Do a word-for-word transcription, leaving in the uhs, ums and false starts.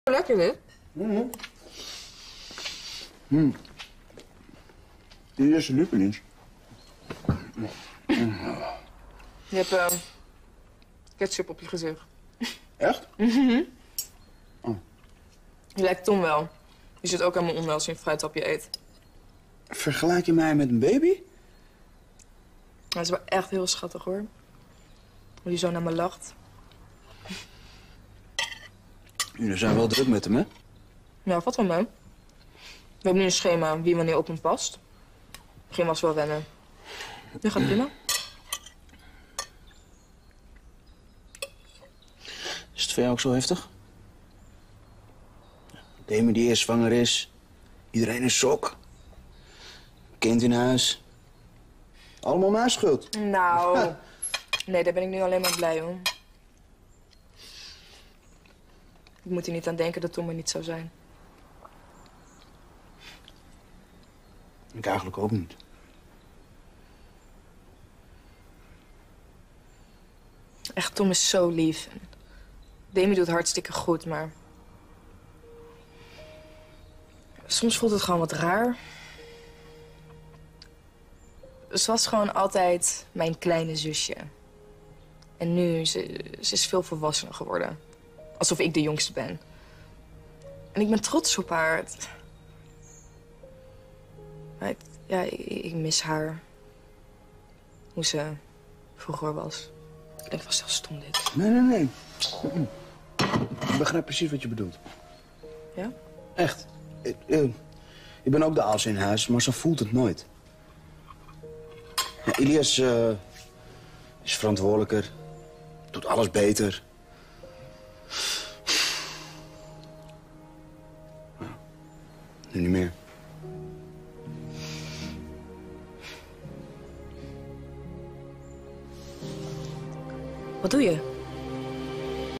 Lekker dit. Mm. Mm. Dit is je lievelings. Je hebt uh, ketchup op je gezicht. Echt? Mhm. Oh. Je lijkt Tom wel. Die zit ook aan mijn onder als hij een fruithapje eet. Vergelijk je mij met een baby? Hij is wel echt heel schattig, hoor. Hoe hij zo naar me lacht. Jullie zijn wel druk met hem, hè? Nou, wat wel mee. We hebben nu een schema wie wanneer op hem past. Begin was wel wennen. Nu gaat prima. Is het voor jou ook zo heftig? Demi die eerst zwanger is. Iedereen is sok. Kind in huis. Allemaal mijn schuld. Nou, nee, daar ben ik nu alleen maar blij om. Ik moet er niet aan denken dat Tom er niet zou zijn. Ik eigenlijk ook niet. Echt, Tom is zo lief. Demi doet hartstikke goed, maar... soms voelt het gewoon wat raar. Ze was gewoon altijd mijn kleine zusje. En nu, ze, ze is veel volwassener geworden. Alsof ik de jongste ben. En ik ben trots op haar. Het... Maar het- ja, ik, ik mis haar. Hoe ze vroeger was. Ik denk, was zelfs stom dit. Nee, nee, nee. Mm-mm. Ik begrijp precies wat je bedoelt. Ja? Echt. Ik, eh, ik ben ook de aas in huis, maar zo voelt het nooit. Ja, Ilias uh, is verantwoordelijker. Doet alles beter. Ja, nu niet meer. Wat doe je?